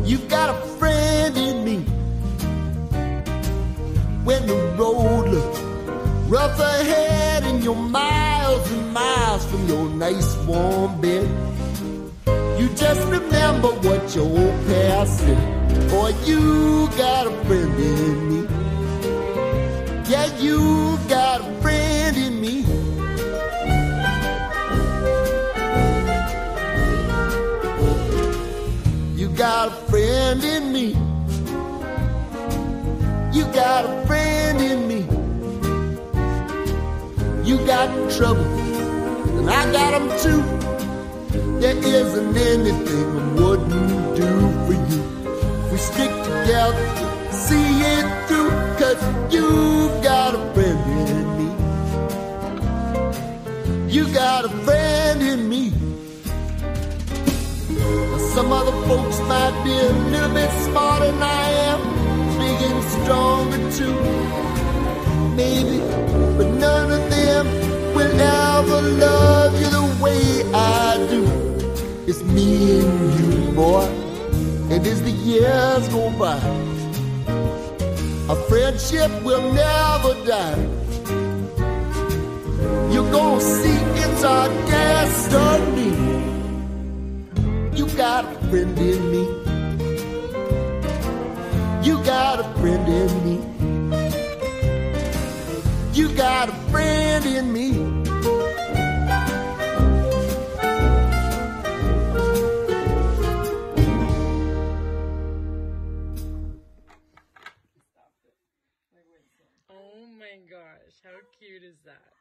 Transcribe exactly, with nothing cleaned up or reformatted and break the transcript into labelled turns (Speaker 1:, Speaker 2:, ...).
Speaker 1: You've got a friend in me. When the road looks rough ahead and you're miles and miles from your nice warm bed, you just remember what your old past said. Boy, you got a friend in me. Yeah, you got a friend in me. You got a friend in me. You got a friend in me. You got trouble, and I got them too. There isn't anything I wouldn't do for you. We stick together, see it through, 'cause you got a friend in me. You got a friend in me. Now, some other folks might be a little bit smarter than I am, big and stronger too, maybe, but none of them will ever love you the way I do. It's me and you, boy, and as the years go by, our friendship will never die. You're gonna see it's our destiny. You got a friend in me. You got a friend in me. You got a friend in me.
Speaker 2: Oh my gosh, how cute is that?